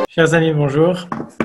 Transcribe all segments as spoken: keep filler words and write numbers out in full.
Chers amis, bonjour.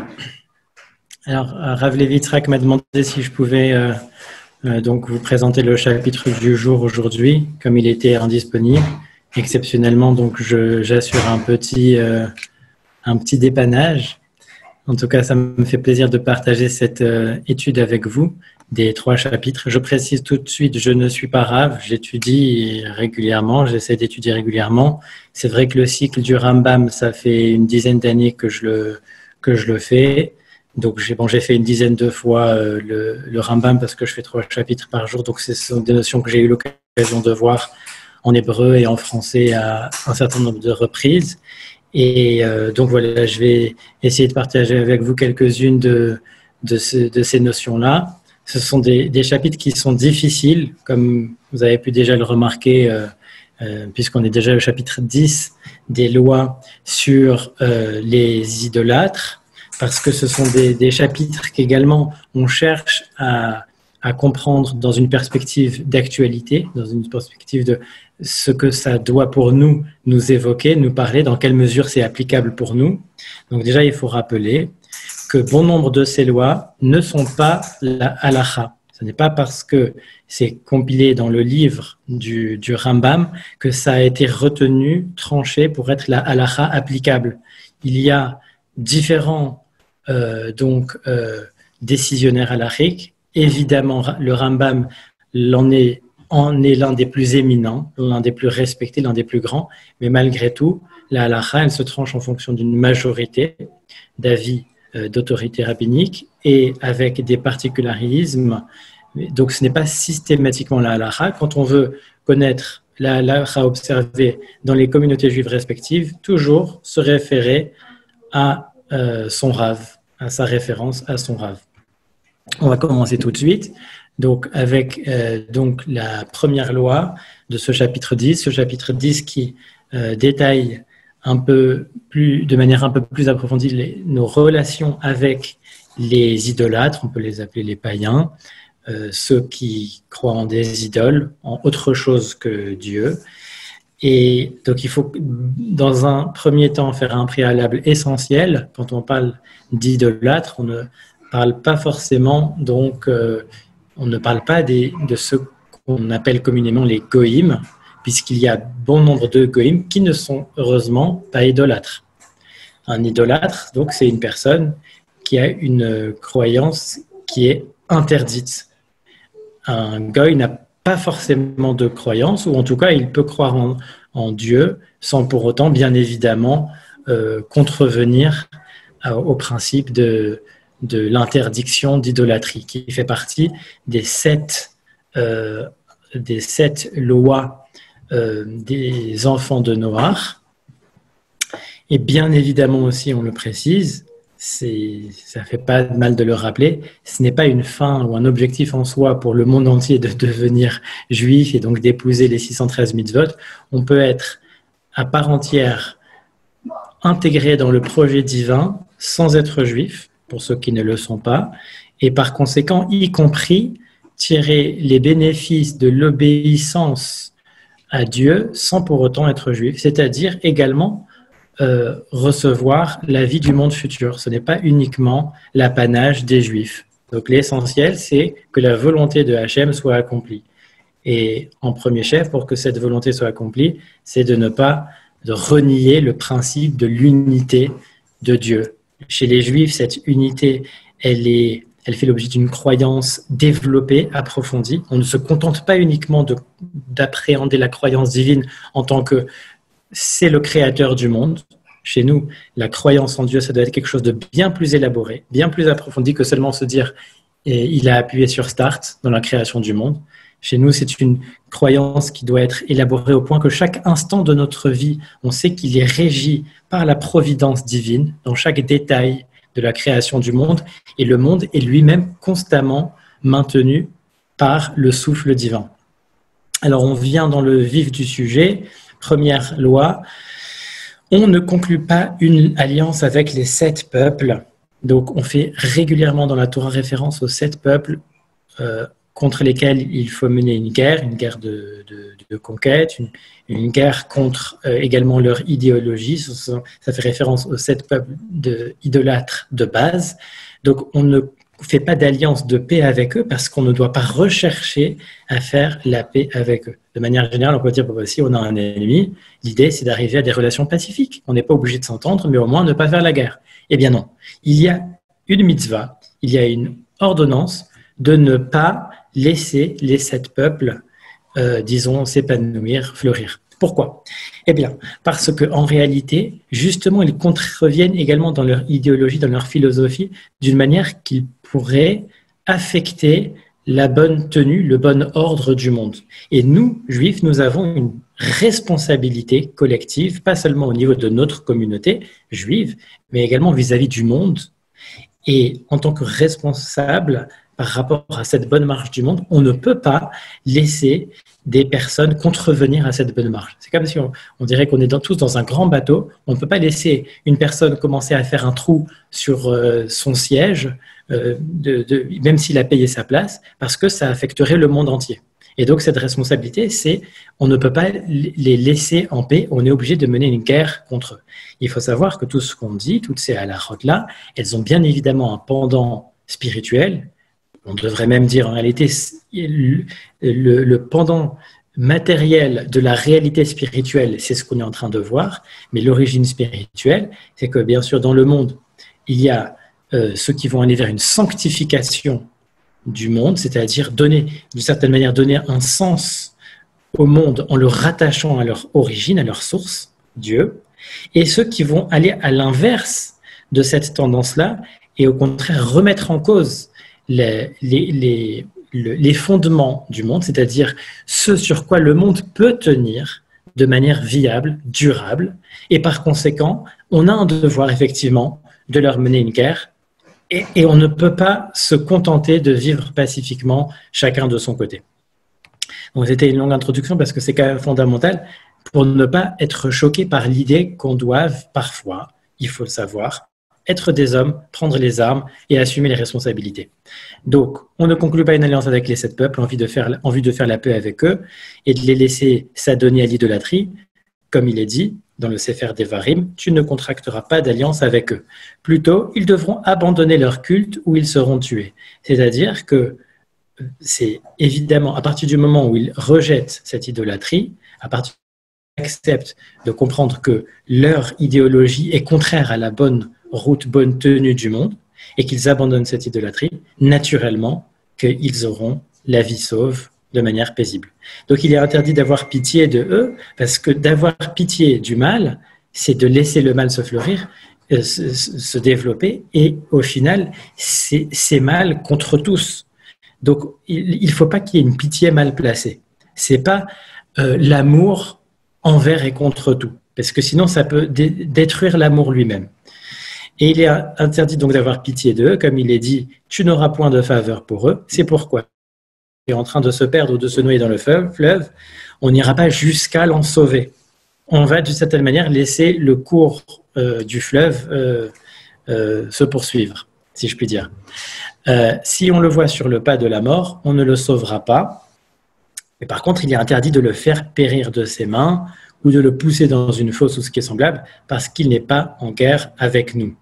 Alors, euh, Rav Levi Yitzhak m'a demandé si je pouvais euh, euh, donc vous présenter le chapitre du jour aujourd'hui, comme il était indisponible. Exceptionnellement, donc je, j'assure un petit, euh, un petit dépannage. En tout cas, ça me fait plaisir de partager cette euh, étude avec vous, des trois chapitres. Je précise tout de suite, je ne suis pas Rav, j'étudie régulièrement, j'essaie d'étudier régulièrement. C'est vrai que le cycle du Rambam, ça fait une dizaine d'années que je le, que je le fais. Donc, j'ai, bon, j'ai fait une dizaine de fois euh, le, le Rambam parce que je fais trois chapitres par jour. Donc, ce sont des notions que j'ai eu l'occasion de voir en hébreu et en français à un certain nombre de reprises. Et euh, donc voilà, je vais essayer de partager avec vous quelques-unes de, de, ce, de ces notions-là. Ce sont des, des chapitres qui sont difficiles, comme vous avez pu déjà le remarquer, euh, euh, puisqu'on est déjà au chapitre dix des lois sur euh, les idolâtres, parce que ce sont des, des chapitres qu'également on cherche à, à comprendre dans une perspective d'actualité, dans une perspective de ce que ça doit pour nous nous évoquer, nous parler, dans quelle mesure c'est applicable pour nous. Donc déjà, il faut rappeler que bon nombre de ces lois ne sont pas la halakha. Ce n'est pas parce que c'est compilé dans le livre du, du Rambam que ça a été retenu, tranché pour être la halakha applicable. Il y a différents euh, donc, euh, décisionnaires halakhiques. Évidemment, le Rambam l'en est en est l'un des plus éminents, l'un des plus respectés, l'un des plus grands, mais malgré tout, la halakha, elle se tranche en fonction d'une majorité d'avis euh, d'autorité rabbinique et avec des particularismes. Donc, ce n'est pas systématiquement la halakha. Quand on veut connaître la halakha observée dans les communautés juives respectives, toujours se référer à euh, son rav, à sa référence à son rav. On va commencer tout de suite. Donc, avec euh, donc la première loi de ce chapitre dix, ce chapitre dix qui euh, détaille un peu plus, de manière un peu plus approfondie les, nos relations avec les idolâtres, on peut les appeler les païens, euh, ceux qui croient en des idoles, en autre chose que Dieu. Et donc, il faut, dans un premier temps, faire un préalable essentiel. Quand on parle d'idolâtres, on ne parle pas forcément donc euh, on ne parle pas des, de ce qu'on appelle communément les goïms, puisqu'il y a bon nombre de goïms qui ne sont heureusement pas idolâtres. Un idolâtre, donc, c'est une personne qui a une croyance qui est interdite. Un goï n'a pas forcément de croyance, ou en tout cas, il peut croire en, en Dieu sans pour autant, bien évidemment, euh, contrevenir à, au principe de de l'interdiction d'idolâtrie, qui fait partie des sept, euh, des sept lois euh, des enfants de Noach. Et bien évidemment aussi, on le précise, c'est, ça ne fait pas de mal de le rappeler, ce n'est pas une fin ou un objectif en soi pour le monde entier de devenir juif et donc d'épouser les six cent treize mitzvot. On peut être à part entière intégré dans le projet divin sans être juif, pour ceux qui ne le sont pas, et par conséquent, y compris tirer les bénéfices de l'obéissance à Dieu sans pour autant être juif, c'est-à-dire également euh, recevoir la vie du monde futur. Ce n'est pas uniquement l'apanage des juifs. Donc l'essentiel, c'est que la volonté de Hachem soit accomplie. Et en premier chef, pour que cette volonté soit accomplie, c'est de ne pas de renier le principe de l'unité de Dieu. Chez les Juifs, cette unité, elle, est, elle fait l'objet d'une croyance développée, approfondie. On ne se contente pas uniquement de, d'appréhender la croyance divine en tant que c'est le créateur du monde. Chez nous, la croyance en Dieu, ça doit être quelque chose de bien plus élaboré, bien plus approfondi que seulement se dire et il a appuyé sur Start dans la création du monde. Chez nous, c'est une croyance qui doit être élaborée au point que chaque instant de notre vie, on sait qu'il est régi par la providence divine dans chaque détail de la création du monde. Et le monde est lui-même constamment maintenu par le souffle divin. Alors, on vient dans le vif du sujet. Première loi, on ne conclut pas une alliance avec les sept peuples. Donc, on fait régulièrement dans la Torah référence aux sept peuples euh, contre lesquels il faut mener une guerre, une guerre de, de, de conquête, une, une guerre contre euh, également leur idéologie. Ça, ça fait référence aux sept peuples de, idolâtres de base. Donc, on ne fait pas d'alliance de paix avec eux parce qu'on ne doit pas rechercher à faire la paix avec eux. De manière générale, on peut dire, bah, si on a un ennemi, l'idée, c'est d'arriver à des relations pacifiques. On n'est pas obligé de s'entendre, mais au moins ne pas faire la guerre. Eh bien non. Il y a une mitzvah, il y a une ordonnance de ne pas laisser les sept peuples, euh, disons, s'épanouir, fleurir. Pourquoi? Eh bien, parce qu'en réalité, justement, ils contreviennent également dans leur idéologie, dans leur philosophie, d'une manière qui pourrait affecter la bonne tenue, le bon ordre du monde. Et nous, Juifs, nous avons une responsabilité collective, pas seulement au niveau de notre communauté juive, mais également vis-à-vis du monde. Et en tant que responsable, par rapport à cette bonne marche du monde, on ne peut pas laisser des personnes contrevenir à cette bonne marche. C'est comme si on, on dirait qu'on est dans, tous dans un grand bateau. On ne peut pas laisser une personne commencer à faire un trou sur euh, son siège, euh, de, de, même s'il a payé sa place, parce que ça affecterait le monde entier. Et donc cette responsabilité, c'est on ne peut pas les laisser en paix, on est obligé de mener une guerre contre eux. Il faut savoir que tout ce qu'on dit, toutes ces halakhot-là, elles ont bien évidemment un pendant spirituel. On devrait même dire en réalité le, le, le pendant matériel de la réalité spirituelle, c'est ce qu'on est en train de voir, mais l'origine spirituelle, c'est que bien sûr dans le monde, il y a euh, ceux qui vont aller vers une sanctification du monde, c'est-à-dire donner, d'une certaine manière, donner un sens au monde en le rattachant à leur origine, à leur source, Dieu, et ceux qui vont aller à l'inverse de cette tendance-là et au contraire remettre en cause les, les, les, les fondements du monde, c'est-à-dire ce sur quoi le monde peut tenir de manière viable, durable, et par conséquent, on a un devoir effectivement de leur mener une guerre, et, et on ne peut pas se contenter de vivre pacifiquement chacun de son côté. Donc c'était une longue introduction parce que c'est quand même fondamental pour ne pas être choqué par l'idée qu'on doive parfois, il faut le savoir, être des hommes, prendre les armes et assumer les responsabilités. Donc, on ne conclut pas une alliance avec les sept peuples en vue de faire, en vue de faire la paix avec eux et de les laisser s'adonner à l'idolâtrie. Comme il est dit dans le Sefer Devarim, tu ne contracteras pas d'alliance avec eux. Plutôt, ils devront abandonner leur culte ou ils seront tués. C'est-à-dire que c'est évidemment à partir du moment où ils rejettent cette idolâtrie, à partir du moment où ils acceptent de comprendre que leur idéologie est contraire à la bonne route, bonne tenue du monde, et qu'ils abandonnent cette idolâtrie, naturellement qu'ils auront la vie sauve de manière paisible. Donc il est interdit d'avoir pitié de eux, parce que d'avoir pitié du mal, c'est de laisser le mal se fleurir, euh, se, se développer, et au final, c'est, c'est mal contre tous. Donc il ne faut pas qu'il y ait une pitié mal placée. Ce n'est pas euh, l'amour envers et contre tout, parce que sinon ça peut dé- détruire l'amour lui-même. Et il est interdit donc d'avoir pitié d'eux, comme il est dit, tu n'auras point de faveur pour eux. C'est pourquoi ils sont en train de se perdre ou de se noyer dans le fleuve, on n'ira pas jusqu'à l'en sauver. On va d'une certaine manière laisser le cours euh, du fleuve euh, euh, se poursuivre, si je puis dire. Euh, si on le voit sur le pas de la mort, on ne le sauvera pas. Mais par contre, il est interdit de le faire périr de ses mains ou de le pousser dans une fosse ou ce qui est semblable, parce qu'il n'est pas en guerre avec nous.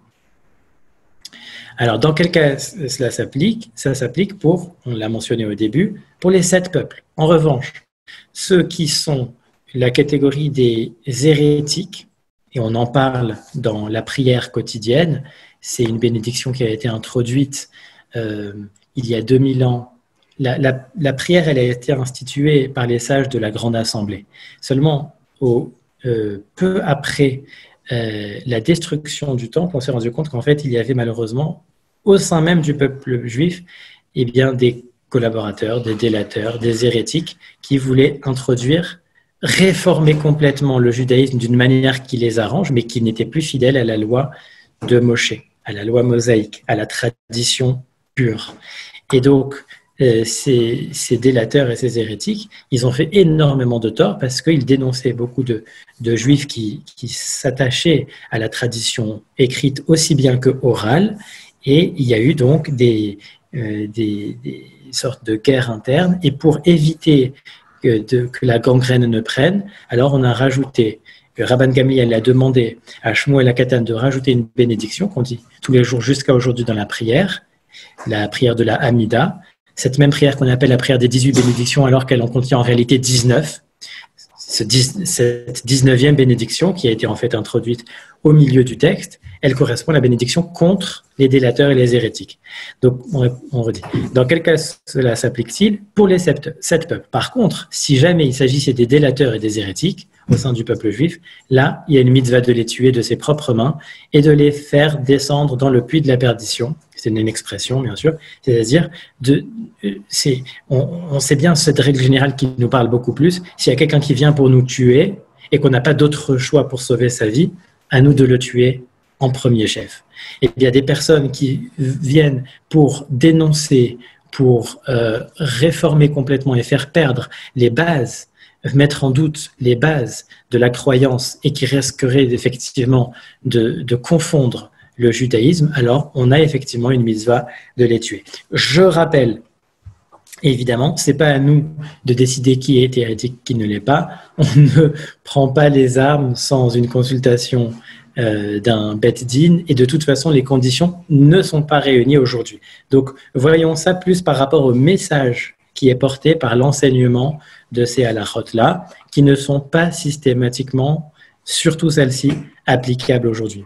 Alors, dans quel cas cela s'applique? Ça s'applique pour, on l'a mentionné au début, pour les sept peuples. En revanche, ceux qui sont la catégorie des hérétiques, et on en parle dans la prière quotidienne, c'est une bénédiction qui a été introduite euh, il y a deux mille ans. La, la, la prière, elle a été instituée par les sages de la Grande Assemblée. Seulement, au, euh, peu après Euh, la destruction du temple, on s'est rendu compte qu'en fait, il y avait malheureusement, au sein même du peuple juif, eh bien, des collaborateurs, des délateurs, des hérétiques qui voulaient introduire, réformer complètement le judaïsme d'une manière qui les arrange, mais qui n'était plus fidèle à la loi de Moshe, à la loi mosaïque, à la tradition pure. Et donc, Euh, ces, ces délateurs et ces hérétiques, ils ont fait énormément de tort parce qu'ils dénonçaient beaucoup de, de juifs qui, qui s'attachaient à la tradition écrite aussi bien que orale, et il y a eu donc des, euh, des, des sortes de guerres internes. Et pour éviter que, de, que la gangrène ne prenne, alors on a rajouté, Rabban Gamliel a demandé à Shmuel HaKatan de rajouter une bénédiction qu'on dit tous les jours jusqu'à aujourd'hui dans la prière, la prière de la Hamida, cette même prière qu'on appelle la prière des dix-huit bénédictions alors qu'elle en contient en réalité dix-neuf. Ce dix, cette dix-neuvième bénédiction qui a été en fait introduite au milieu du texte, elle correspond à la bénédiction contre les délateurs et les hérétiques. Donc, on, on redit. Dans quel cas cela s'applique-t-il? Pour les sept, sept peuples. Par contre, si jamais il s'agissait des délateurs et des hérétiques au sein du peuple juif, là, il y a une mitzvah de les tuer de ses propres mains et de les faire descendre dans le puits de la perdition. C'est une expression, bien sûr. C'est-à-dire, de, c'est, on, on sait bien cette règle générale qui nous parle beaucoup plus. S'il y a quelqu'un qui vient pour nous tuer et qu'on n'a pas d'autre choix pour sauver sa vie, à nous de le tuer en premier chef. Et il y a des personnes qui viennent pour dénoncer, pour euh, réformer complètement et faire perdre les bases, mettre en doute les bases de la croyance et qui risqueraient effectivement de, de confondre le judaïsme, alors on a effectivement une mitzvah de les tuer. Je rappelle, évidemment, ce n'est pas à nous de décider qui est hérétique, qui ne l'est pas. On ne prend pas les armes sans une consultation euh, d'un Bet Din et de toute façon, les conditions ne sont pas réunies aujourd'hui. Donc, voyons ça plus par rapport au message qui est porté par l'enseignement de ces halachot-là, qui ne sont pas systématiquement, surtout celles-ci, applicables aujourd'hui.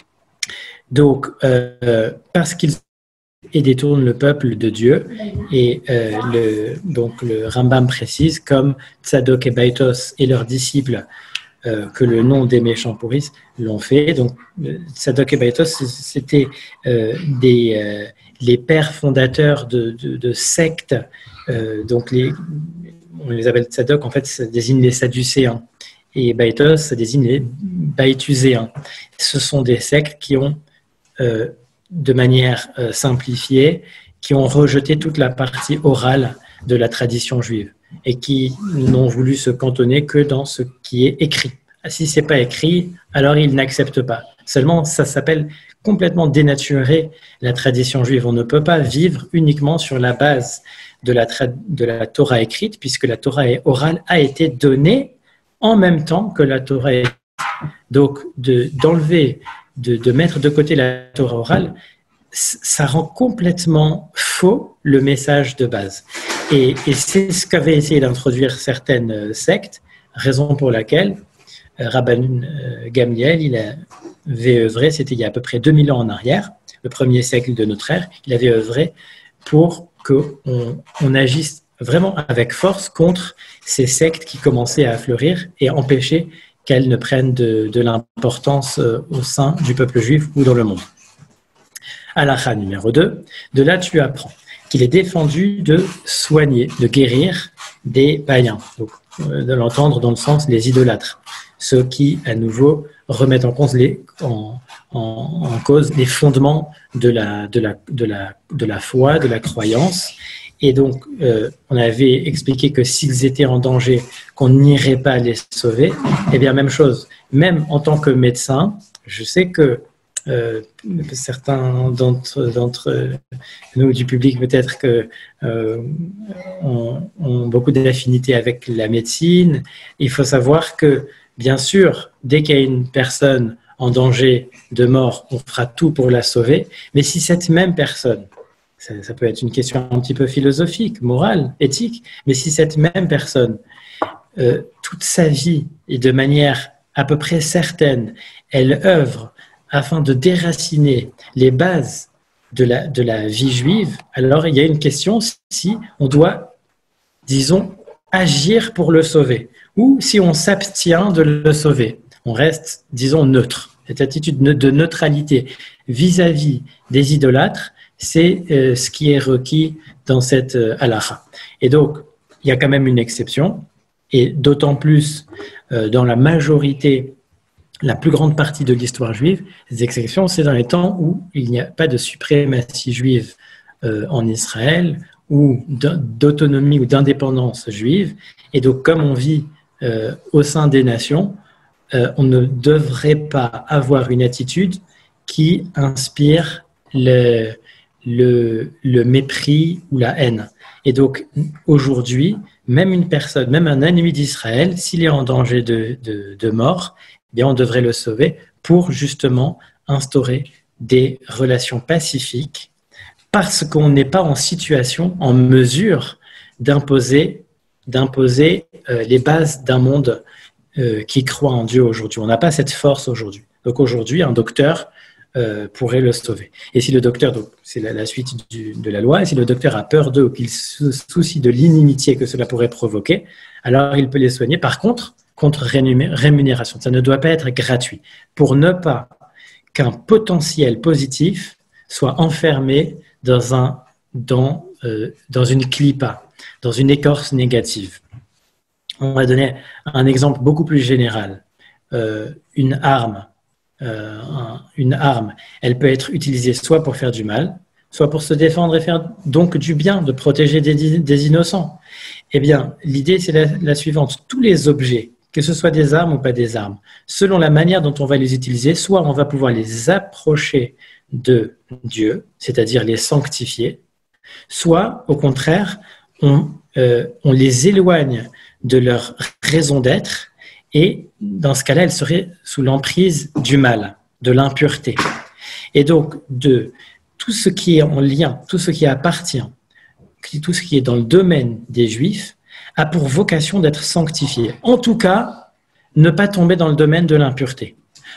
Donc, euh, parce qu'ils et détournent le peuple de Dieu, et euh, le, donc le Rambam précise, comme Tzadok et Baitos et leurs disciples, euh, que le nom des méchants pourrissent l'ont fait. Donc, Tzadok et Baitos, c'était euh, des, euh, les pères fondateurs de, de, de sectes, euh, donc les, on les appelle Tzadok, en fait, ça désigne les Sadducéens, et Baitos, ça désigne les Baïtuséens. Ce sont des sectes qui ont Euh, de manière euh, simplifiée, qui ont rejeté toute la partie orale de la tradition juive et qui n'ont voulu se cantonner que dans ce qui est écrit. Si ce n'est pas écrit, alors ils n'acceptent pas. Seulement, ça s'appelle complètement dénaturer la tradition juive. On ne peut pas vivre uniquement sur la base de la, de la Torah écrite, puisque la Torah orale a été donnée en même temps que la Torah écrite. Donc, de, d'enlever De, de mettre de côté la Torah orale, ça rend complètement faux le message de base. Et, et c'est ce qu'avaient essayé d'introduire certaines sectes, raison pour laquelle euh, Rabban euh, Gamliel, il avait œuvré, c'était il y a à peu près deux mille ans en arrière, le premier siècle de notre ère, il avait œuvré pour qu'on on agisse vraiment avec force contre ces sectes qui commençaient à fleurir et empêcher qu'elles ne prennent de, de l'importance au sein du peuple juif ou dans le monde. Halakha numéro deux, de là tu apprends qu'il est défendu de soigner, de guérir des païens, donc de l'entendre dans le sens les idolâtres, ceux qui à nouveau remettent en cause les, en, en, en cause les fondements de la, de, la, de, la, de la foi, de la croyance. Et donc, euh, on avait expliqué que s'ils étaient en danger, qu'on n'irait pas les sauver. Eh bien, même chose. Même en tant que médecin, je sais que euh, certains d'entre, d'entre nous du public, peut-être que euh, ont, ont beaucoup d'affinité avec la médecine. Il faut savoir que, bien sûr, dès qu'il y a une personne en danger de mort, on fera tout pour la sauver. Mais si cette même personne, Ça, ça peut être une question un petit peu philosophique, morale, éthique, mais si cette même personne, euh, toute sa vie et de manière à peu près certaine, elle œuvre afin de déraciner les bases de la, de la vie juive, alors il y a une question si on doit, disons, agir pour le sauver, ou si on s'abstient de le sauver. On reste, disons, neutre. Cette attitude de neutralité vis-à-vis des idolâtres, c'est euh, ce qui est requis dans cette euh, halakha. Et donc, il y a quand même une exception, et d'autant plus euh, dans la majorité, la plus grande partie de l'histoire juive, les exceptions, c'est dans les temps où il n'y a pas de suprématie juive euh, en Israël, ou d'autonomie ou d'indépendance juive. Et donc, comme on vit euh, au sein des nations, euh, on ne devrait pas avoir une attitude qui inspire le le, le mépris ou la haine. Et donc, aujourd'hui, même une personne, même un ennemi d'Israël, s'il est en danger de, de, de mort, eh bien, on devrait le sauver pour justement instaurer des relations pacifiques parce qu'on n'est pas en situation, en mesure d'imposer, d'imposer euh, les bases d'un monde euh, qui croit en Dieu aujourd'hui. On n'a pas cette force aujourd'hui. Donc aujourd'hui, un docteur euh, pourrait le sauver. Et si le docteur, donc c'est la, la suite du, de la loi, et si le docteur a peur d'eux ou qu'il se soucie de l'inimitié que cela pourrait provoquer, alors il peut les soigner. Par contre, contre rémunération, ça ne doit pas être gratuit. Pour ne pas qu'un potentiel positif soit enfermé dans, un, dans, euh, dans une clipa, dans une écorce négative. On va donner un exemple beaucoup plus général. Euh, une arme, euh, un, une arme, elle peut être utilisée soit pour faire du mal, soit pour se défendre et faire donc du bien, de protéger des, des innocents. Eh bien, l'idée, c'est la, la suivante. Tous les objets, que ce soit des armes ou pas des armes, selon la manière dont on va les utiliser, soit on va pouvoir les approcher de Dieu, c'est-à-dire les sanctifier, soit, au contraire, on, euh, on les éloigne de leur raison d'être et, dans ce cas-là, elles seraient sous l'emprise du mal, de l'impureté. Et donc, de tout ce qui est en lien, tout ce qui appartient, tout ce qui est dans le domaine des Juifs, a pour vocation d'être sanctifié. En tout cas, ne pas tomber dans le domaine de l'impureté.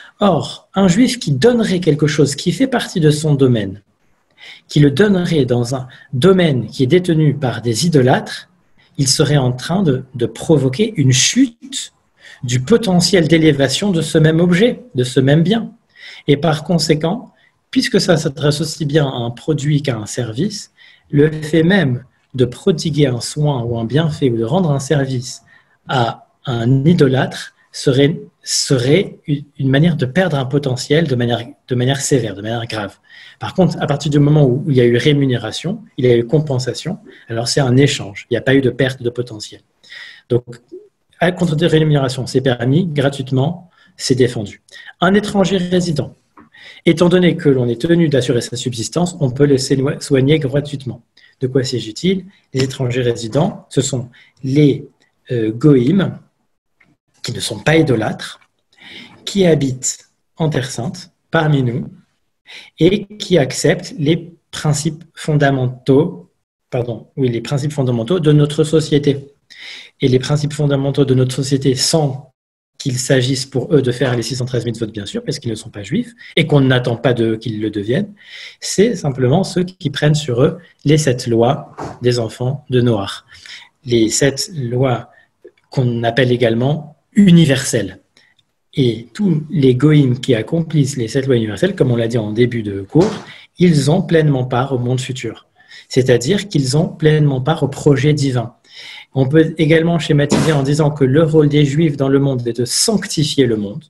Or, un Juif qui donnerait quelque chose qui fait partie de son domaine, qui le donnerait dans un domaine qui est détenu par des idolâtres, il serait en train de, de provoquer une chute du potentiel d'élévation de ce même objet, de ce même bien. Et par conséquent, puisque ça s'adresse aussi bien à un produit qu'à un service, le fait même de prodiguer un soin ou un bienfait ou de rendre un service à un idolâtre serait, serait une manière de perdre un potentiel de manière, de manière sévère, de manière grave. Par contre, à partir du moment où il y a eu rémunération, il y a eu compensation, alors c'est un échange, il n'y a pas eu de perte de potentiel. Donc, à contre des rémunérations, c'est permis, gratuitement, c'est défendu. Un étranger résident, étant donné que l'on est tenu d'assurer sa subsistance, on peut le soigner gratuitement. De quoi s'agit-il? Les étrangers résidents, ce sont les euh, goïms, qui ne sont pas idolâtres, qui habitent en Terre Sainte, parmi nous, et qui acceptent les principes fondamentaux, pardon, oui, les principes fondamentaux de notre société. Et les principes fondamentaux de notre société, sans qu'il s'agisse pour eux de faire les six cent treize mitzvot, bien sûr, parce qu'ils ne sont pas juifs, et qu'on n'attend pas d'eux qu'ils le deviennent, c'est simplement ceux qui prennent sur eux les sept lois des enfants de Noach. Les sept lois qu'on appelle également universelles. Et tous les goïms qui accomplissent les sept lois universelles, comme on l'a dit en début de cours, ils ont pleinement part au monde futur. C'est-à-dire qu'ils ont pleinement part au projet divin. On peut également schématiser en disant que le rôle des Juifs dans le monde est de sanctifier le monde,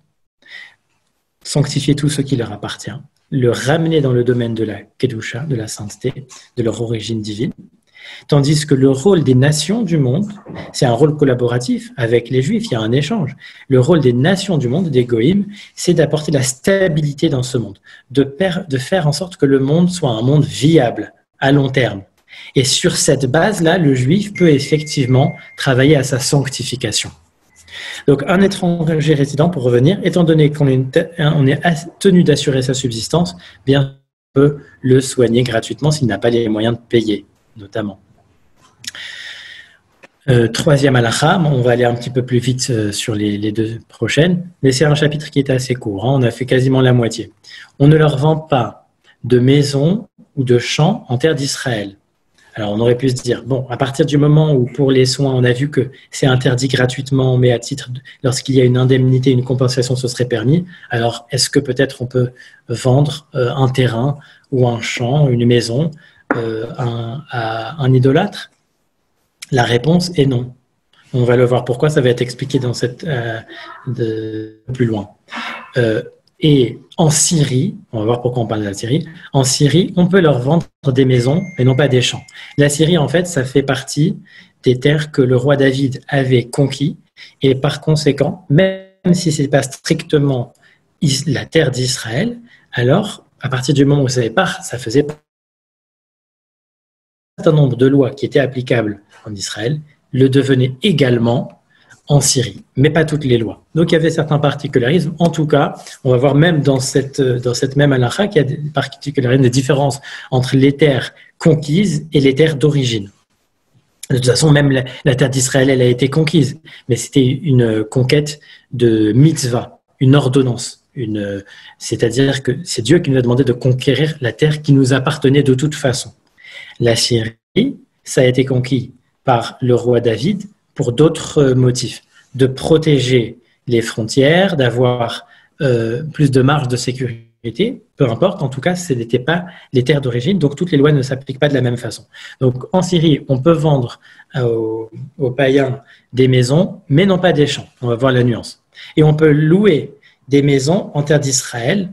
sanctifier tout ce qui leur appartient, le ramener dans le domaine de la Kedusha, de la sainteté, de leur origine divine. Tandis que le rôle des nations du monde, c'est un rôle collaboratif avec les Juifs, il y a un échange. Le rôle des nations du monde, des goïms, c'est d'apporter la stabilité dans ce monde, de, per, de faire en sorte que le monde soit un monde viable à long terme. Et sur cette base-là, le Juif peut effectivement travailler à sa sanctification. Donc, un étranger résident, pour revenir, étant donné qu'on est, on est tenu d'assurer sa subsistance, bien on peut le soigner gratuitement s'il n'a pas les moyens de payer, notamment. Euh, troisième halakha, on va aller un petit peu plus vite euh, sur les, les deux prochaines, mais c'est un chapitre qui est assez court, hein, on a fait quasiment la moitié. On ne leur vend pas de maison ou de champs en terre d'Israël. Alors, on aurait pu se dire, bon, à partir du moment où pour les soins, on a vu que c'est interdit gratuitement, mais à titre, de, lorsqu'il y a une indemnité, une compensation, ce serait permis, alors est-ce que peut-être on peut vendre euh, un terrain ou un champ, une maison euh, un, à un idolâtre? La réponse est non. On va le voir pourquoi, ça va être expliqué dans cette, euh, de, plus loin. Euh, Et en Syrie, on va voir pourquoi on parle de la Syrie, en Syrie, on peut leur vendre des maisons, mais non pas des champs. La Syrie, en fait, ça fait partie des terres que le roi David avait conquis, et par conséquent, même si ce n'est pas strictement la terre d'Israël, alors, à partir du moment où ça, pas, ça faisait certain nombre de lois qui étaient applicables en Israël le devenaient également en Syrie, mais pas toutes les lois. Donc il y avait certains particularismes. En tout cas, on va voir même dans cette, dans cette même halakha qu'il y a des particularismes, des différences entre les terres conquises et les terres d'origine. De toute façon, même la, la terre d'Israël, elle a été conquise, mais c'était une conquête de mitzvah, une ordonnance. Une, c'est-à-dire que c'est Dieu qui nous a demandé de conquérir la terre qui nous appartenait de toute façon. La Syrie, ça a été conquis par le roi David pour d'autres motifs, de protéger les frontières, d'avoir euh, plus de marge de sécurité, peu importe, en tout cas, ce n'étaient pas les terres d'origine, donc toutes les lois ne s'appliquent pas de la même façon. Donc en Syrie, on peut vendre aux, aux païens des maisons, mais non pas des champs, on va voir la nuance. Et on peut louer des maisons en terre d'Israël,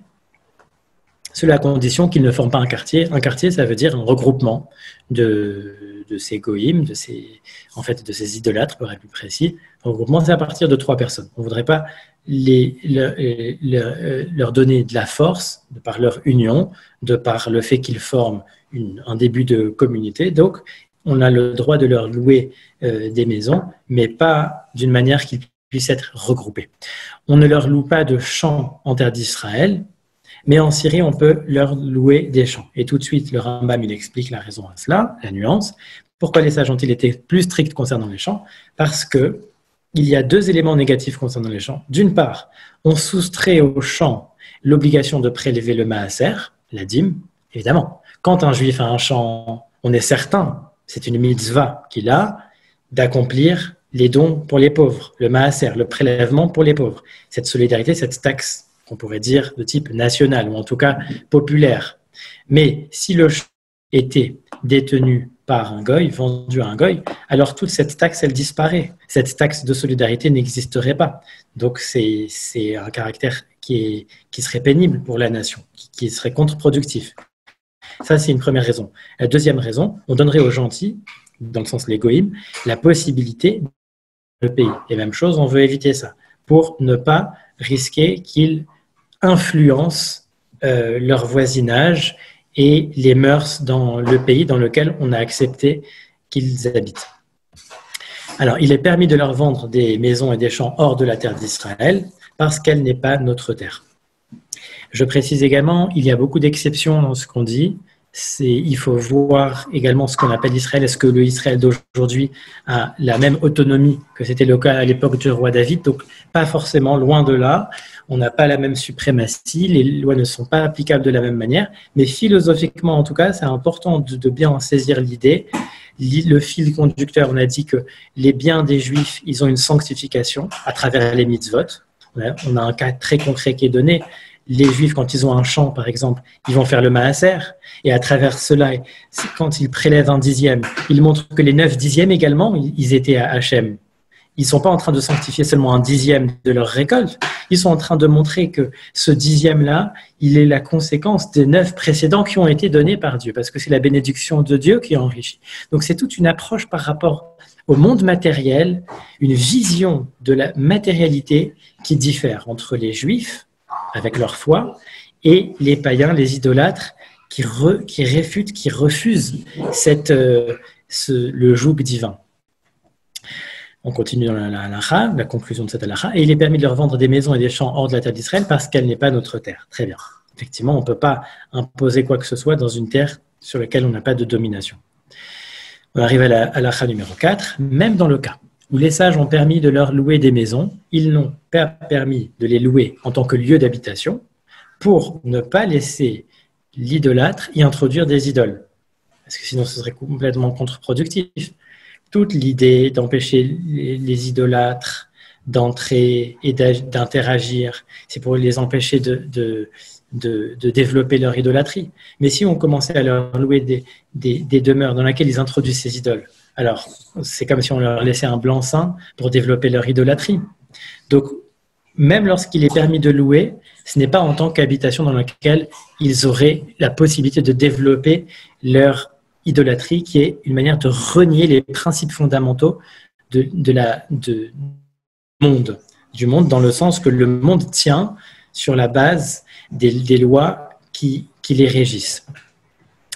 cela à condition qu'ils ne forment pas un quartier. Un quartier, ça veut dire un regroupement de, de ces goïms, de ces, en fait, de ces idolâtres, pour être plus précis. Un regroupement, c'est à partir de trois personnes. On ne voudrait pas les, leur, leur, leur donner de la force, de par leur union, de par le fait qu'ils forment une, un début de communauté. Donc, on a le droit de leur louer euh, des maisons, mais pas d'une manière qu'ils puissent être regroupés. On ne leur loue pas de champs en terre d'Israël, mais en Syrie, on peut leur louer des champs. Et tout de suite, le Rambam, il explique la raison à cela, la nuance. Pourquoi les sages ont-ils été plus stricts concernant les champs? Parce que il y a deux éléments négatifs concernant les champs. D'une part, on soustrait aux champs l'obligation de prélever le maaser, la dîme, évidemment. Quand un juif a un champ, on est certain, c'est une mitzvah qu'il a, d'accomplir les dons pour les pauvres, le maaser, le prélèvement pour les pauvres. Cette solidarité, cette taxe, qu'on pourrait dire de type national, ou en tout cas populaire. Mais si le champ était détenu par un goy, vendu à un goy, alors toute cette taxe, elle disparaît. Cette taxe de solidarité n'existerait pas. Donc c'est, c'est un caractère qui, est, qui serait pénible pour la nation, qui, qui serait contre-productif. Ça, c'est une première raison. La deuxième raison, on donnerait aux gentils, dans le sens les goïms, la possibilité de payer. Et même chose, on veut éviter ça, pour ne pas risquer qu'ils influencent euh, leur voisinage et les mœurs dans le pays dans lequel on a accepté qu'ils habitent. Alors, il est permis de leur vendre des maisons et des champs hors de la terre d'Israël parce qu'elle n'est pas notre terre. Je précise également, il y a beaucoup d'exceptions dans ce qu'on dit. C'est, il faut voir également ce qu'on appelle Israël. Est-ce que le Israël d'aujourd'hui a la même autonomie que c'était le cas à l'époque du roi David? Donc, pas forcément, loin de là. On n'a pas la même suprématie, les lois ne sont pas applicables de la même manière, mais philosophiquement, en tout cas, c'est important de, de bien en saisir l'idée. Le fil conducteur, on a dit que les biens des Juifs, ils ont une sanctification à travers les mitzvot. On a, on a un cas très concret qui est donné. Les Juifs, quand ils ont un champ, par exemple, ils vont faire le maaser, et à travers cela, quand ils prélèvent un dixième, ils montrent que les neuf dixièmes également, ils étaient à Hachem. Ils ne sont pas en train de sanctifier seulement un dixième de leur récolte, ils sont en train de montrer que ce dixième-là, il est la conséquence des neuf précédents qui ont été donnés par Dieu, parce que c'est la bénédiction de Dieu qui enrichit. Donc c'est toute une approche par rapport au monde matériel, une vision de la matérialité qui diffère entre les Juifs, avec leur foi, et les païens, les idolâtres, qui, re, qui réfutent, qui refusent cette, euh, ce, le joug divin. On continue dans la halakha, la conclusion de cette halakha, et il est permis de leur vendre des maisons et des champs hors de la terre d'Israël parce qu'elle n'est pas notre terre. Très bien. Effectivement, on ne peut pas imposer quoi que ce soit dans une terre sur laquelle on n'a pas de domination. On arrive à la halakha numéro quatre. Même dans le cas où les sages ont permis de leur louer des maisons, ils n'ont pas permis de les louer en tant que lieu d'habitation pour ne pas laisser l'idolâtre y introduire des idoles. Parce que sinon, ce serait complètement contre-productif. Toute l'idée d'empêcher les, les idolâtres d'entrer et d'interagir, c'est pour les empêcher de, de, de, de développer leur idolâtrie. Mais si on commençait à leur louer des, des, des demeures dans lesquelles ils introduisent ces idoles, alors c'est comme si on leur laissait un blanc-seing pour développer leur idolâtrie. Donc, même lorsqu'il est permis de louer, ce n'est pas en tant qu'habitation dans laquelle ils auraient la possibilité de développer leur idolâtrie, qui est une manière de renier les principes fondamentaux de, de la, de, monde, du monde, dans le sens que le monde tient sur la base des, des lois qui, qui les régissent.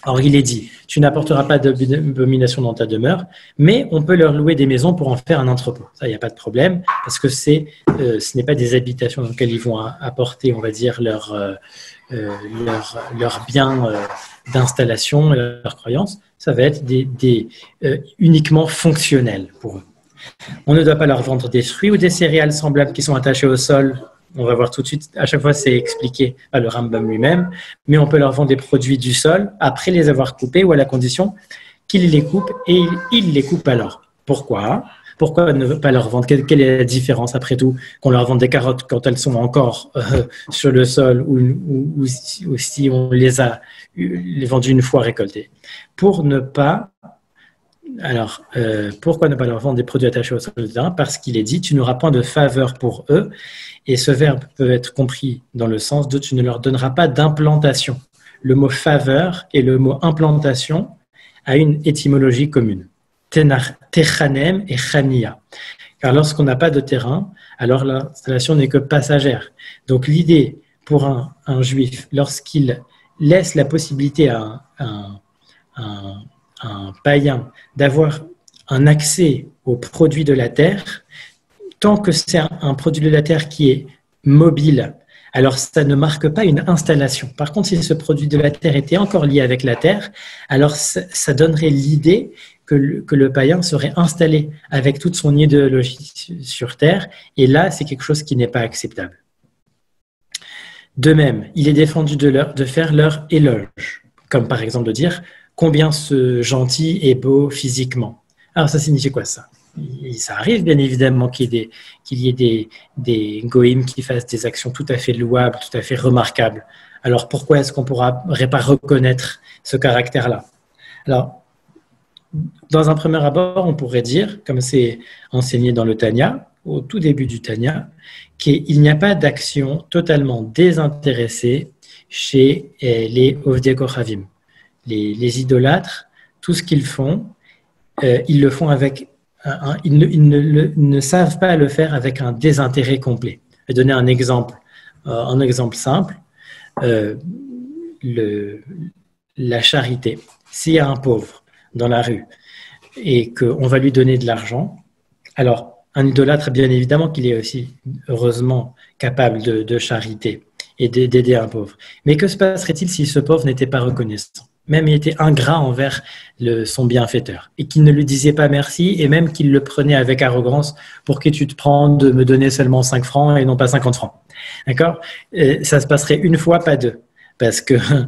Or, il est dit, tu n'apporteras pas d'abomination dans ta demeure, mais on peut leur louer des maisons pour en faire un entrepôt. Ça, il n'y a pas de problème, parce que c'est, euh, ce n'est pas des habitations dans lesquelles ils vont apporter, on va dire, leurs euh, leur, leur biens euh, d'installation, leurs croyances. Ça va être des, des, euh, uniquement fonctionnels pour eux. On ne doit pas leur vendre des fruits ou des céréales semblables qui sont attachés au sol. On va voir tout de suite, à chaque fois c'est expliqué par le Rambam lui-même, mais on peut leur vendre des produits du sol après les avoir coupés ou à la condition qu'ils les coupent et ils, ils les coupent alors. Pourquoi ? Pourquoi ne pas leur vendre ? Quelle, quelle est la différence après tout qu'on leur vende des carottes quand elles sont encore euh, sur le sol ou, ou, ou, si, ou si on les a les vendues une fois récoltées ? Pour ne pas Alors, euh, pourquoi ne pas leur vendre des produits attachés au sol du terrain ? Parce qu'il est dit, tu n'auras point de faveur pour eux. Et ce verbe peut être compris dans le sens de tu ne leur donneras pas d'implantation. Le mot faveur et le mot implantation a une étymologie commune. Techanem et chania. Car lorsqu'on n'a pas de terrain, alors l'installation n'est que passagère. Donc l'idée pour un, un juif, lorsqu'il laisse la possibilité à un, un, un un païen d'avoir un accès aux produits de la terre, tant que c'est un, un produit de la terre qui est mobile, alors ça ne marque pas une installation. Par contre, si ce produit de la terre était encore lié avec la terre, alors ça, ça donnerait l'idée que le, que le païen serait installé avec toute son idéologie sur terre, et là, c'est quelque chose qui n'est pas acceptable. De même, il est défendu de, leur, de faire leur éloge, comme par exemple de dire combien ce gentil est beau physiquement. Alors, ça signifie quoi ça ? Ça arrive bien évidemment qu'il y ait des, qu'il y ait des, des goïms qui fassent des actions tout à fait louables, tout à fait remarquables. Alors, pourquoi est-ce qu'on ne pourrait pas reconnaître ce caractère-là ? Alors, dans un premier abord, on pourrait dire, comme c'est enseigné dans le Tanya, au tout début du Tanya, qu'il n'y a pas d'action totalement désintéressée chez les Ovdei Kochavim. Les, les idolâtres, tout ce qu'ils font, euh, ils le font avec un, un, ils, ne, ils, ne, ils ne savent pas le faire avec un désintérêt complet. Je vais donner un exemple, euh, un exemple simple. Euh, le, la charité. S'il y a un pauvre dans la rue et qu'on va lui donner de l'argent, alors un idolâtre, bien évidemment qu'il est aussi heureusement capable de, de charité et d'aider un pauvre. Mais que se passerait-il si ce pauvre n'était pas reconnaissant ? Même il était ingrat envers le, son bienfaiteur et qu'il ne lui disait pas merci et même qu'il le prenait avec arrogance pour que tu te prends de me donner seulement cinq francs et non pas cinquante francs. D'accord ? Et ça se passerait une fois, pas deux. Parce qu'un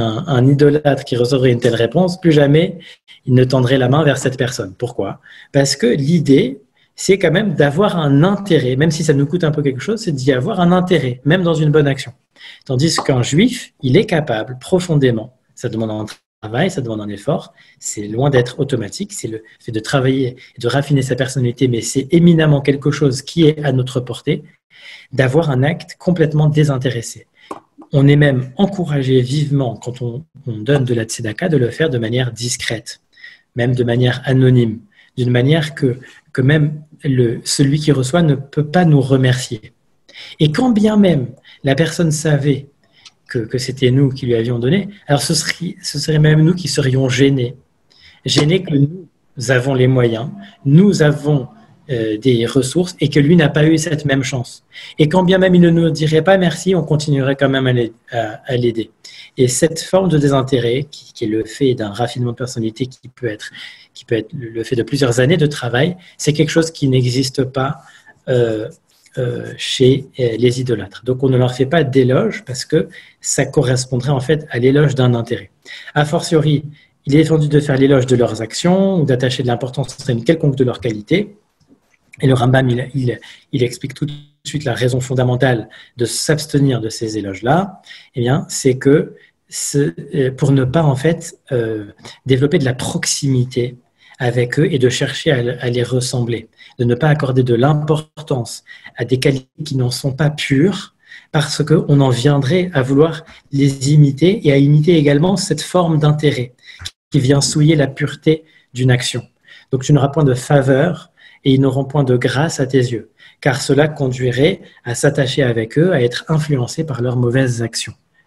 un idolâtre qui recevrait une telle réponse, plus jamais il ne tendrait la main vers cette personne. Pourquoi ? Parce que l'idée, c'est quand même d'avoir un intérêt, même si ça nous coûte un peu quelque chose, c'est d'y avoir un intérêt, même dans une bonne action. Tandis qu'un juif, il est capable profondément, ça demande un travail, ça demande un effort, c'est loin d'être automatique, c'est le fait de travailler et de raffiner sa personnalité, mais c'est éminemment quelque chose qui est à notre portée, d'avoir un acte complètement désintéressé. On est même encouragé vivement, quand on, on donne de la tzedaka, de le faire de manière discrète, même de manière anonyme, d'une manière que, que même le, celui qui reçoit ne peut pas nous remercier. Et quand bien même la personne savait que, que c'était nous qui lui avions donné, alors ce serait, ce serait même nous qui serions gênés. Gênés que nous avons les moyens, nous avons euh, des ressources et que lui n'a pas eu cette même chance. Et quand bien même il ne nous dirait pas merci, on continuerait quand même à l'aider. Et cette forme de désintérêt, qui, qui est le fait d'un raffinement de personnalité qui peut être, qui peut être le fait de plusieurs années de travail, c'est quelque chose qui n'existe pas euh, Euh, chez euh, les idolâtres. Donc on ne leur fait pas d'éloge parce que ça correspondrait en fait à l'éloge d'un intérêt. A fortiori, il est défendu de faire l'éloge de leurs actions ou d'attacher de l'importance à une quelconque de leurs qualités. Et le Rambam, il, il, il explique tout de suite la raison fondamentale de s'abstenir de ces éloges-là. Eh bien, c'est que ce, pour ne pas en fait euh, développer de la proximité avec eux et de chercher à, à les ressembler, de ne pas accorder de l'importance à des qualités qui n'en sont pas pures parce qu'on en viendrait à vouloir les imiter et à imiter également cette forme d'intérêt qui vient souiller la pureté d'une action. Donc tu n'auras point de faveur et ils n'auront point de grâce à tes yeux, car cela conduirait à s'attacher avec eux, à être influencés par leurs mauvaises actions.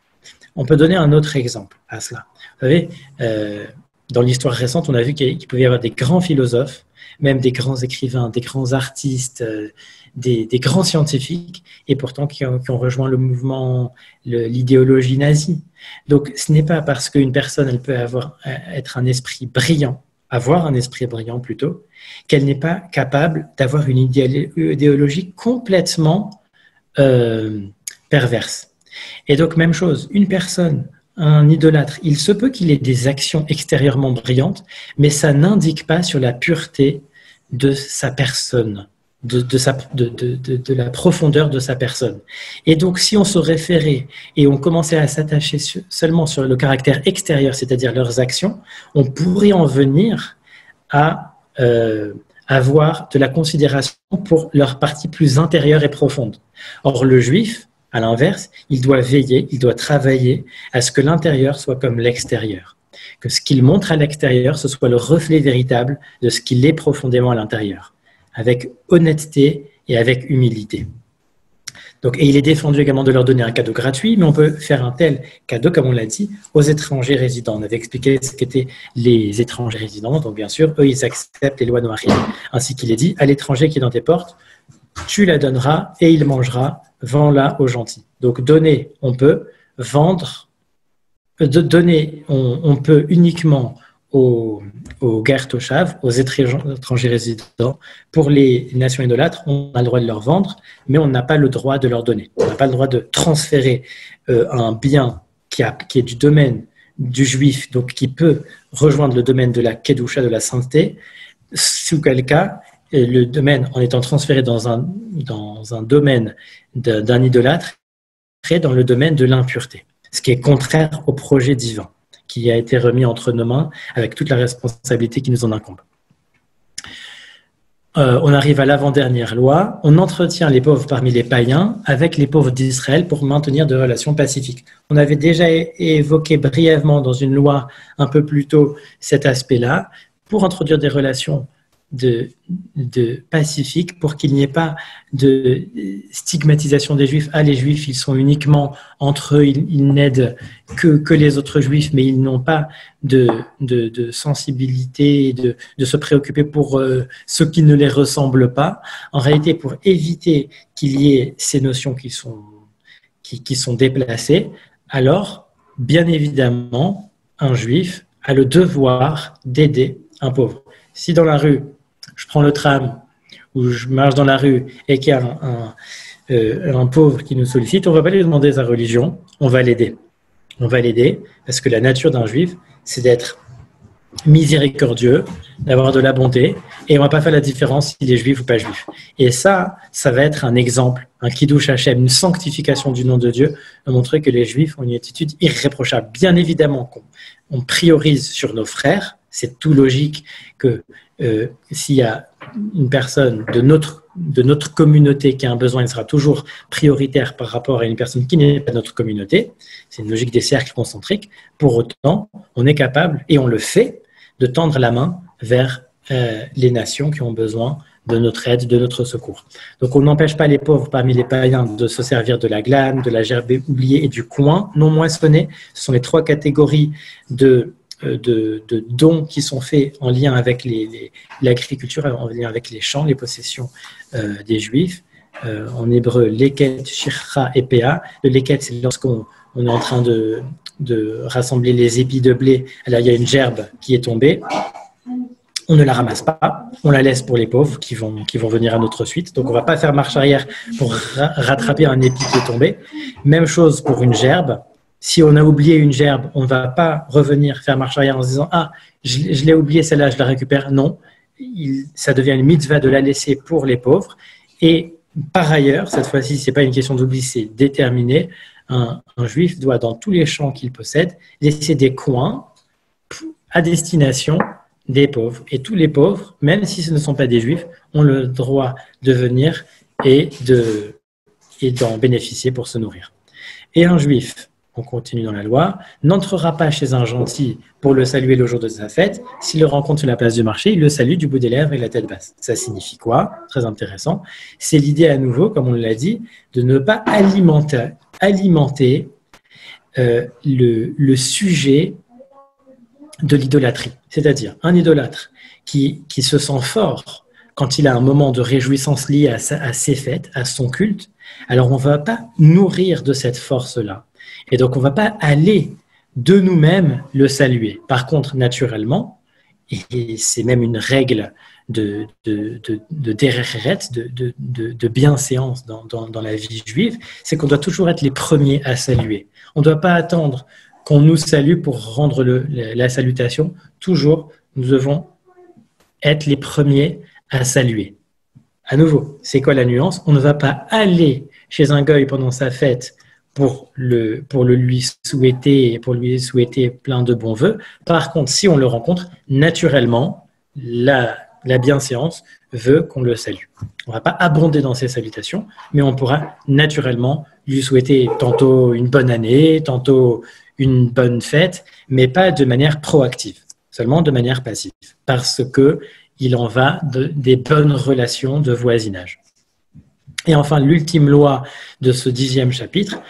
On peut donner un autre exemple à cela. Vous savez, euh, dans l'histoire récente, on a vu qu'il pouvait y avoir des grands philosophes, même des grands écrivains, des grands artistes, euh, des, des grands scientifiques, et pourtant qui ont, qui ont rejoint le mouvement, l'idéologie nazie. Donc, ce n'est pas parce qu'une personne elle peut avoir, être un esprit brillant, avoir un esprit brillant plutôt, qu'elle n'est pas capable d'avoir une idéologie complètement euh, perverse. Et donc, même chose, une personne, un idolâtre, il se peut qu'il ait des actions extérieurement brillantes, mais ça n'indique pas sur la pureté de sa personne, de, de, sa, de, de, de, de la profondeur de sa personne. Et donc, si on se référait et on commençait à s'attacher seulement sur le caractère extérieur, c'est-à-dire leurs actions, on pourrait en venir à euh, avoir de la considération pour leur partie plus intérieure et profonde. Or, le juif, à l'inverse, il doit veiller, il doit travailler à ce que l'intérieur soit comme l'extérieur. Que ce qu'il montre à l'extérieur, ce soit le reflet véritable de ce qu'il est profondément à l'intérieur, avec honnêteté et avec humilité. Donc, et il est défendu également de leur donner un cadeau gratuit, mais on peut faire un tel cadeau, comme on l'a dit, aux étrangers résidents. On avait expliqué ce qu'étaient les étrangers résidents, donc bien sûr, eux, ils acceptent les lois noachides. Ainsi qu'il est dit, à l'étranger qui est dans tes portes, tu la donneras et il mangera, vends-la aux gentils. Donc, donner, on peut, vendre, de donner, on, on peut uniquement aux, aux guerres toshav, aux étrangers résidents. Pour les nations idolâtres, on a le droit de leur vendre, mais on n'a pas le droit de leur donner. On n'a pas le droit de transférer euh, un bien qui, a, qui est du domaine du juif, donc qui peut rejoindre le domaine de la kedusha, de la sainteté, sous quel cas le domaine, en étant transféré dans un, dans un domaine d'un idolâtre, est dans le domaine de l'impureté, ce qui est contraire au projet divin qui a été remis entre nos mains avec toute la responsabilité qui nous en incombe. Euh, on arrive à l'avant-dernière loi. On entretient les pauvres parmi les païens avec les pauvres d'Israël pour maintenir des relations pacifiques. On avait déjà évoqué brièvement dans une loi un peu plus tôt cet aspect-là, pour introduire des relations De, de pacifique pour qu'il n'y ait pas de stigmatisation des juifs. Ah, les juifs, ils sont uniquement entre eux, ils, ils n'aident que, que les autres juifs, mais ils n'ont pas de, de, de sensibilité, de, de se préoccuper pour euh, ceux qui ne les ressemblent pas. En réalité, pour éviter qu'il y ait ces notions qui sont, qui, qui sont déplacées, alors, bien évidemment, un juif a le devoir d'aider un pauvre. Si dans la rue, je prends le tram ou je marche dans la rue et qu'il y a un, un, euh, un pauvre qui nous sollicite, on ne va pas lui demander sa religion, on va l'aider. On va l'aider parce que la nature d'un juif, c'est d'être miséricordieux, d'avoir de la bonté, et on ne va pas faire la différence s'il est juif ou pas juif. Et ça, ça va être un exemple, un kiddush Hashem, une sanctification du nom de Dieu, de montrer que les juifs ont une attitude irréprochable. Bien évidemment qu'on on priorise sur nos frères, c'est tout logique que euh, s'il y a une personne de notre, de notre communauté qui a un besoin, il sera toujours prioritaire par rapport à une personne qui n'est pas de notre communauté. C'est une logique des cercles concentriques. Pour autant, on est capable, et on le fait, de tendre la main vers euh, les nations qui ont besoin de notre aide, de notre secours. Donc on n'empêche pas les pauvres parmi les païens de se servir de la glane, de la gerbe oubliée et du coin non moissonné. Ce sont les trois catégories de De, de dons qui sont faits en lien avec l'agriculture, en lien avec les champs, les possessions euh, des Juifs. Euh, en hébreu, leket, shircha et péa. Le leket, c'est lorsqu'on on est en train de, de rassembler les épis de blé. Là, il y a une gerbe qui est tombée. On ne la ramasse pas, on la laisse pour les pauvres qui vont, qui vont venir à notre suite. Donc, on ne va pas faire marche arrière pour ra rattraper un épi qui est tombé. Même chose pour une gerbe. Si on a oublié une gerbe, on ne va pas revenir faire marche arrière en se disant « Ah, je, je l'ai oublié, celle-là, je la récupère. » Non, il, ça devient une mitzvah de la laisser pour les pauvres. Et par ailleurs, cette fois-ci, ce n'est pas une question d'oubli, c'est déterminé. Un, un juif doit, dans tous les champs qu'il possède, laisser des coins à destination des pauvres. Et tous les pauvres, même si ce ne sont pas des juifs, ont le droit de venir et de, et d'en bénéficier pour se nourrir. Et un juif, on continue dans la loi, n'entrera pas chez un gentil pour le saluer le jour de sa fête. S'il le rencontre sur la place du marché, il le salue du bout des lèvres et la tête basse. Ça signifie quoi? Très intéressant. C'est l'idée à nouveau, comme on l'a dit, de ne pas alimenter, alimenter euh, le, le sujet de l'idolâtrie. C'est-à-dire un idolâtre qui, qui se sent fort quand il a un moment de réjouissance lié à, sa, à ses fêtes, à son culte, alors on ne va pas nourrir de cette force-là. Et donc on ne va pas aller de nous-mêmes le saluer. Par contre, naturellement, et c'est même une règle de, de, de, de derecheret, de, de, de, de bienséance dans, dans, dans la vie juive, c'est qu'on doit toujours être les premiers à saluer. On ne doit pas attendre qu'on nous salue pour rendre le, la salutation. Toujours, nous devons être les premiers à saluer. À nouveau, c'est quoi la nuance? On ne va pas aller chez un goy pendant sa fête pour le, pour le lui souhaiter, pour lui souhaiter plein de bons vœux. Par contre, si on le rencontre, naturellement, la, la bienséance veut qu'on le salue. On ne va pas abonder dans ses salutations, mais on pourra naturellement lui souhaiter tantôt une bonne année, tantôt une bonne fête, mais pas de manière proactive, seulement de manière passive, parce que il en va de, des bonnes relations de voisinage. Et enfin, l'ultime loi de ce dixième chapitre,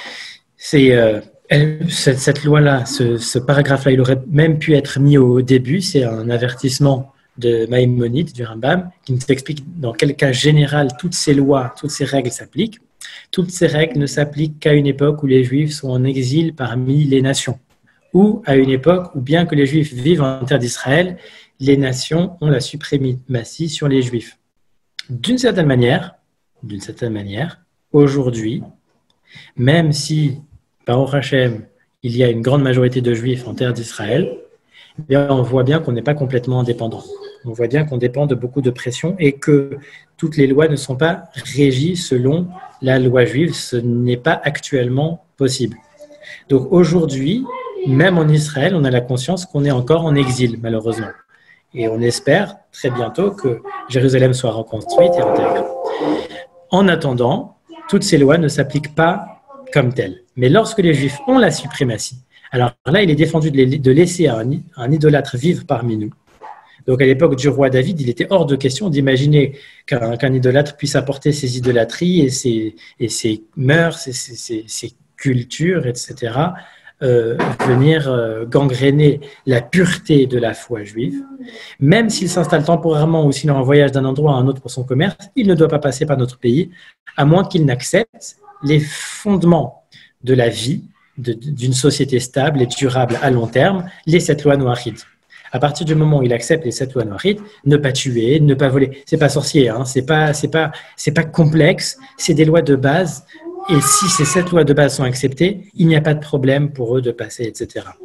c'est euh, elle, cette, cette loi-là, ce, ce paragraphe-là, il aurait même pu être mis au début. C'est un avertissement de Maïmonide, du Rambam, qui nous explique dans quel cas général toutes ces lois, toutes ces règles s'appliquent. Toutes ces règles ne s'appliquent qu'à une époque où les Juifs sont en exil parmi les nations, ou à une époque où, bien que les Juifs vivent en terre d'Israël, les nations ont la suprématie sur les Juifs. D'une certaine manière, d'une certaine manière, aujourd'hui, même si, Baruch Hashem, il y a une grande majorité de Juifs en terre d'Israël, eh bien, on voit bien qu'on n'est pas complètement indépendant. On voit bien qu'on dépend de beaucoup de pression et que toutes les lois ne sont pas régies selon la loi juive. Ce n'est pas actuellement possible. Donc aujourd'hui, même en Israël, on a la conscience qu'on est encore en exil, malheureusement. Et on espère très bientôt que Jérusalem soit reconstruite et intégrée. En attendant, toutes ces lois ne s'appliquent pas comme telles. Mais lorsque les Juifs ont la suprématie, alors là, il est défendu de laisser un, un idolâtre vivre parmi nous. Donc à l'époque du roi David, il était hors de question d'imaginer qu'un qu'un idolâtre puisse apporter ses idolâtries et ses, et ses mœurs, et ses, ses, ses cultures, et cetera, Euh, venir euh, gangréner la pureté de la foi juive. Même s'il s'installe temporairement ou s'il est en voyage d'un endroit à un autre pour son commerce, il ne doit pas passer par notre pays, à moins qu'il n'accepte les fondements de la vie d'une société stable et durable à long terme, les sept lois noachides. À partir du moment où il accepte les sept lois noachides, ne pas tuer, ne pas voler, c'est pas sorcier, hein, c'est pas, c'est pas, c'est pas complexe, c'est des lois de base. Et si ces sept lois de base sont acceptées, il n'y a pas de problème pour eux de passer, et cetera.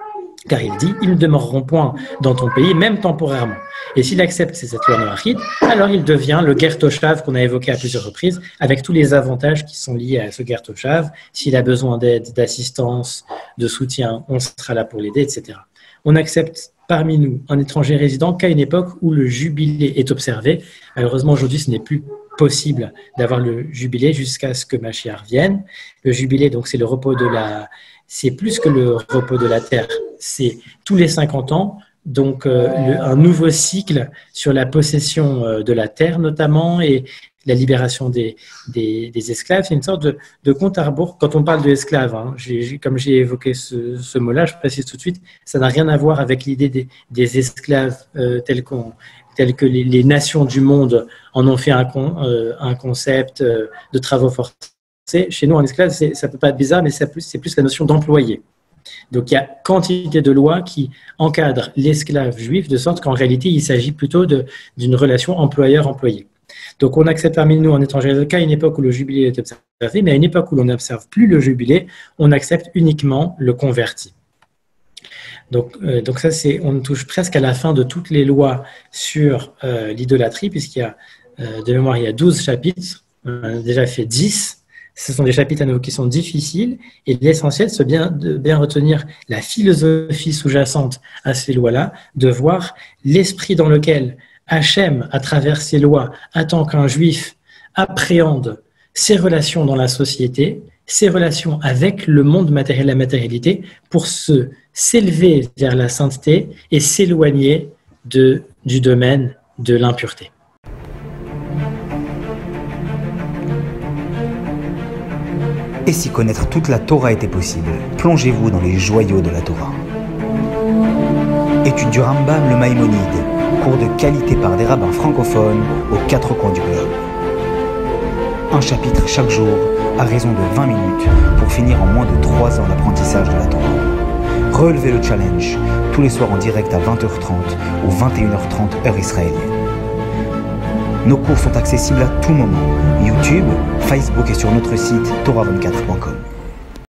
Car il dit, ils ne demeureront point dans ton pays, même temporairement. Et s'il accepte ces sept lois noachides, alors il devient le ger toshav qu'on a évoqué à plusieurs reprises, avec tous les avantages qui sont liés à ce ger toshav. S'il a besoin d'aide, d'assistance, de soutien, on sera là pour l'aider, et cetera. On accepte parmi nous un étranger résident qu'à une époque où le jubilé est observé. Malheureusement, aujourd'hui, ce n'est plus possible d'avoir le jubilé jusqu'à ce que Mashiach vienne. Le jubilé, donc, c'est le repos de la... C'est plus que le repos de la terre. C'est tous les cinquante ans, donc euh, le, un nouveau cycle sur la possession euh, de la terre, notamment, et la libération des, des, des esclaves. C'est une sorte de, de compte à rebours. Quand on parle d'esclaves, hein, j'ai, comme j'ai évoqué ce, ce mot-là, je précise tout de suite, ça n'a rien à voir avec l'idée des, des esclaves euh, tels qu'on tels que les, les nations du monde en ont fait un, con, euh, un concept euh, de travaux forcés. Chez nous, en esclave, ça peut pas être bizarre, mais c'est plus, c'est plus la notion d'employé. Donc, il y a quantité de lois qui encadrent l'esclave juif, de sorte qu'en réalité, il s'agit plutôt de, d'une relation employeur-employé. Donc, on accepte parmi nous en étranger qu'à une époque où le jubilé est observé, mais à une époque où l'on n'observe plus le jubilé, on accepte uniquement le converti. Donc, euh, donc ça, c'est, on touche presque à la fin de toutes les lois sur euh, l'idolâtrie, puisqu'il y a, euh, de mémoire, il y a douze chapitres, on a déjà fait dix. Ce sont des chapitres à nouveau qui sont difficiles, et l'essentiel, c'est bien, de bien retenir la philosophie sous-jacente à ces lois-là, de voir l'esprit dans lequel Hachem, à travers ces lois, attend qu'un juif appréhende ses relations dans la société, ses relations avec le monde matériel, la matérialité, pour se s'élever vers la sainteté et s'éloigner de, du domaine de l'impureté. Et si connaître toute la Torah était possible, plongez-vous dans les joyaux de la Torah. Étude du Rambam, le Maïmonide, cours de qualité par des rabbins francophones aux quatre coins du globe. Un chapitre chaque jour, à raison de vingt minutes, pour finir en moins de trois ans l'apprentissage de la Torah. Relevez le challenge, tous les soirs en direct à vingt heures trente ou vingt et une heures trente heure israélienne. Nos cours sont accessibles à tout moment, YouTube, Facebook et sur notre site torah vingt-quatre point com.